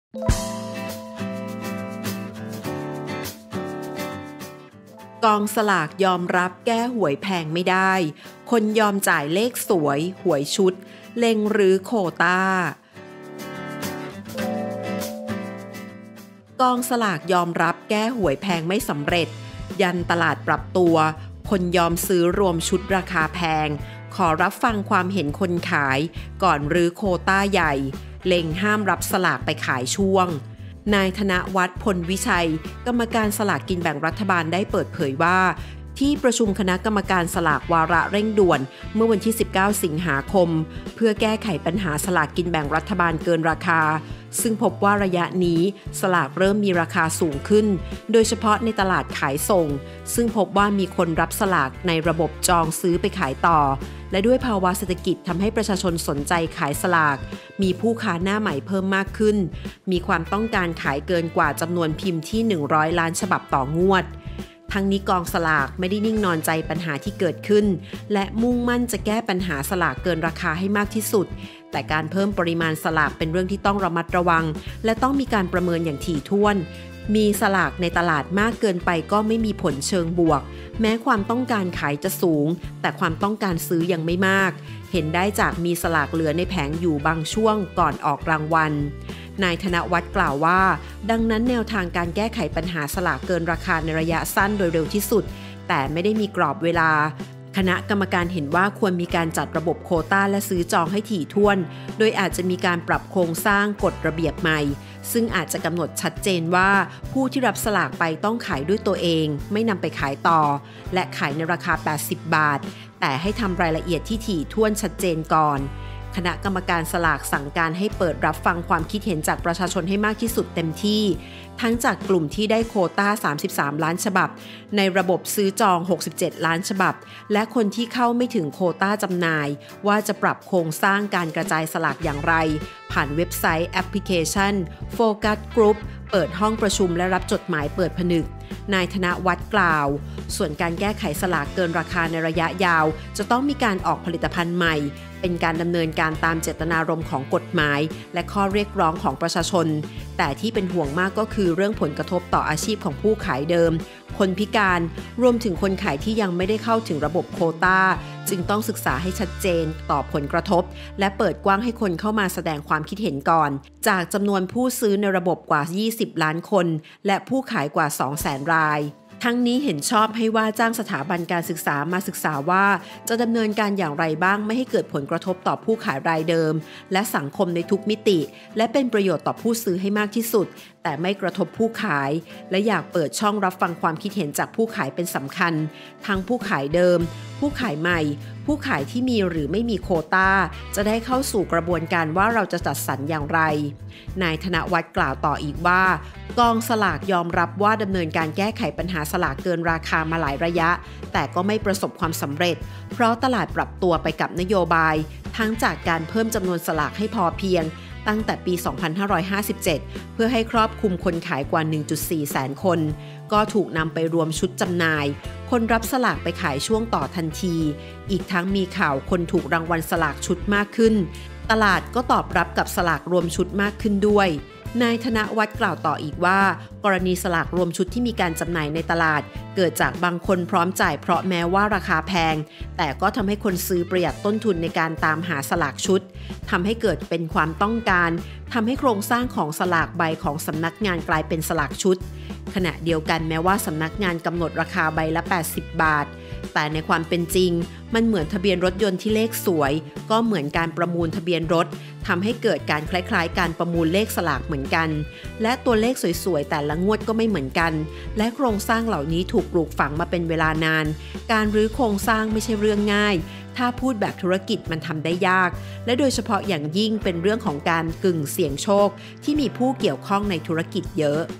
กองสลากยอมรับแก้หวยแพงไม่ได้คนยอมจ่ายเลขสวยหวยชุดเล็งหรือโควต้ากองสลากยอมรับแก้หวยแพงไม่สำเร็จยันตลาดปรับตัวคนยอมซื้อรวมชุดราคาแพงขอรับฟังความเห็นคนขายก่อนรื้อโควต้าใหญ่เล็งห้ามรับสลากไปขายช่วงนายธนวัฒน์ พลวิชัยกรรมการสลากกินแบ่งรัฐบาลได้เปิดเผยว่าที่ประชุมคณะกรรมการสลากวาระเร่งด่วนเมื่อวันที่19สิงหาคมเพื่อแก้ไขปัญหาสลากกินแบ่งรัฐบาลเกินราคาซึ่งพบว่าระยะนี้สลากเริ่มมีราคาสูงขึ้นโดยเฉพาะในตลาดขายส่งซึ่งพบว่ามีคนรับสลากในระบบจองซื้อไปขายต่อและด้วยภาวะเศรษฐกิจทำให้ประชาชนสนใจขายสลากมีผู้ค้าหน้าใหม่เพิ่มมากขึ้นมีความต้องการขายเกินกว่าจำนวนพิมพ์ที่100ล้านฉบับต่องวดทั้งนี้กองสลากไม่ได้นิ่งนอนใจปัญหาที่เกิดขึ้นและมุ่งมั่นจะแก้ปัญหาสลากเกินราคาให้มากที่สุดแต่การเพิ่มปริมาณสลากเป็นเรื่องที่ต้องระมัดระวังและต้องมีการประเมินอย่างถี่ถ้วนมีสลากในตลาดมากเกินไปก็ไม่มีผลเชิงบวกแม้ความต้องการขายจะสูงแต่ความต้องการซื้อยังไม่มากเห็นได้จากมีสลากเหลือในแผงอยู่บางช่วงก่อนออกรางวัลนายธนวัฒน์กล่าวว่าดังนั้นแนวทางการแก้ไขปัญหาสลากเกินราคาในระยะสั้นโดยเร็วที่สุดแต่ไม่ได้มีกรอบเวลาคณะกรรมการเห็นว่าควรมีการจัดระบบโควต้าและซื้อจองให้ถี่ถ้วนโดยอาจจะมีการปรับโครงสร้างกฎระเบียบใหม่ซึ่งอาจจะกำหนดชัดเจนว่าผู้ที่รับสลากไปต้องขายด้วยตัวเองไม่นำไปขายต่อและขายในราคา80 บาทแต่ให้ทำรายละเอียดที่ถี่ถ้วนชัดเจนก่อนคณะกรรมการสลากสั่งการให้เปิดรับฟังความคิดเห็นจากประชาชนให้มากที่สุดเต็มที่ทั้งจากกลุ่มที่ได้โควต้า33ล้านฉบับในระบบซื้อจอง67ล้านฉบับและคนที่เข้าไม่ถึงโควต้าจำหน่ายว่าจะปรับโครงสร้างการกระจายสลากอย่างไรผ่านเว็บไซต์แอปพลิเคชันโฟกัสกรุ๊ปเปิดห้องประชุมและรับจดหมายเปิดผนึกนายธนวัฒน์กล่าวส่วนการแก้ไขสลากเกินราคาในระยะยาวจะต้องมีการออกผลิตภัณฑ์ใหม่เป็นการดำเนินการตามเจตนารมณ์ของกฎหมายและข้อเรียกร้องของประชาชนแต่ที่เป็นห่วงมากก็คือเรื่องผลกระทบต่ออาชีพของผู้ขายเดิมคนพิการรวมถึงคนขายที่ยังไม่ได้เข้าถึงระบบโควต้าจึงต้องศึกษาให้ชัดเจนต่อผลกระทบและเปิดกว้างให้คนเข้ามาแสดงความคิดเห็นก่อนจากจำนวนผู้ซื้อในระบบกว่า20ล้านคนและผู้ขายกว่า 200,000 รายทั้งนี้เห็นชอบให้ว่าจ้างสถาบันการศึกษามาศึกษาว่าจะดำเนินการอย่างไรบ้างไม่ให้เกิดผลกระทบต่อผู้ขายรายเดิมและสังคมในทุกมิติและเป็นประโยชน์ต่อผู้ซื้อให้มากที่สุดแต่ไม่กระทบผู้ขายและอยากเปิดช่องรับฟังความคิดเห็นจากผู้ขายเป็นสำคัญทั้งผู้ขายเดิมผู้ขายใหม่ผู้ขายที่มีหรือไม่มีโควต้าจะได้เข้าสู่กระบวนการว่าเราจะจัดสรรอย่างไรนายธนวัฒน์กล่าวต่ออีกว่ากองสลากยอมรับว่าดำเนินการแก้ไขปัญหาสลากเกินราคามาหลายระยะแต่ก็ไม่ประสบความสำเร็จเพราะตลาดปรับตัวไปกับนโยบายทั้งจากการเพิ่มจำนวนสลากให้พอเพียงตั้งแต่ปี 2557 เพื่อให้ครอบคลุมคนขายกว่า 1.4 แสนคนก็ถูกนำไปรวมชุดจำหน่ายคนรับสลากไปขายช่วงต่อทันทีอีกทั้งมีข่าวคนถูกรางวัลสลากชุดมากขึ้นตลาดก็ตอบรับกับสลากรวมชุดมากขึ้นด้วยนายธนวัฒน์กล่าวต่ออีกว่ากรณีสลากรวมชุดที่มีการจำหน่ายในตลาดเกิดจากบางคนพร้อมจ่ายเพราะแม้ว่าราคาแพงแต่ก็ทำให้คนซื้อประหยัดต้นทุนในการตามหาสลากชุดทำให้เกิดเป็นความต้องการทำให้โครงสร้างของสลากใบของสำนักงานกลายเป็นสลากชุดขณะเดียวกันแม้ว่าสำนักงานกำหนดราคาใบละ80 บาทแต่ในความเป็นจริงมันเหมือนทะเบียนรถยนต์ที่เลขสวยก็เหมือนการประมูลทะเบียนรถทำให้เกิดการคล้ายๆการประมูลเลขสลากเหมือนกันและตัวเลขสวยๆแต่ละงวดก็ไม่เหมือนกันและโครงสร้างเหล่านี้ถูกปลูกฝังมาเป็นเวลานานการรื้อโครงสร้างไม่ใช่เรื่องง่ายถ้าพูดแบบธุรกิจมันทำได้ยากและโดยเฉพาะอย่างยิ่งเป็นเรื่องของการกึ่งเสี่ยงโชคที่มีผู้เกี่ยวข้องในธุรกิจเยอะ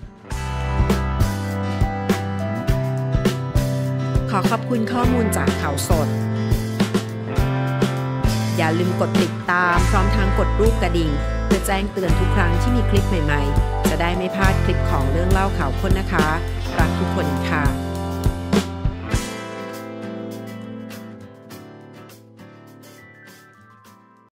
ขอขอบคุณข้อมูลจากข่าวสดอย่าลืมกดติดตามพร้อมทั้งกดรูปกระดิ่งเพื่อแจ้งเตือนทุกครั้งที่มีคลิปใหม่ๆจะได้ไม่พลาดคลิปของเรื่องเล่าข่าวค้นนะคะรักทุกคนค่ะ